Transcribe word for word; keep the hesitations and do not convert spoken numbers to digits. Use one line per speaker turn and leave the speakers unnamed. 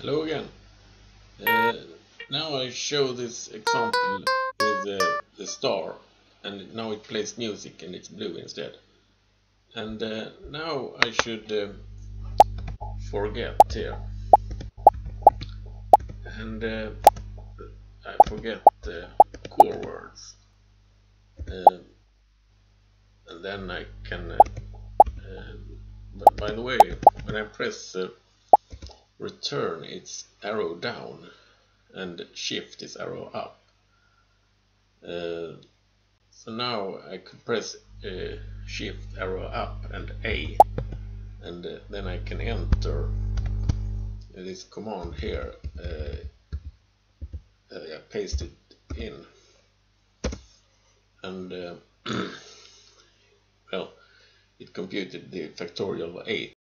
Hello again. Uh, now I show this example with uh, the star, and now it plays music and it's blue instead. And uh, now I should uh, forget here, and uh, I forget the core words, uh, and then I can. Uh, uh, but by the way, when I press uh, return, it's arrow down, and shift is arrow up. Uh, So now I could press uh, shift arrow up and A, and uh, then I can enter this command here. Uh, uh, yeah, paste it in, and uh, well, it computed the factorial of eight.